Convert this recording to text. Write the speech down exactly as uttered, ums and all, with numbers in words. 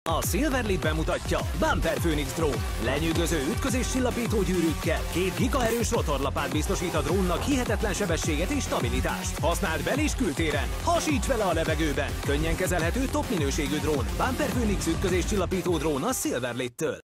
A Silverlit bemutatja Bumper Phoenix drón. Lenyűgöző ütközés csillapító gyűrűkkel két gigaerős rotorlapát biztosít a drónnak hihetetlen sebességet és stabilitást. Használd bel- és kültéren, hasíts vele a levegőben. Könnyen kezelhető top minőségű drón. Bumper Phoenix ütközés csillapító drón a Silverlittől.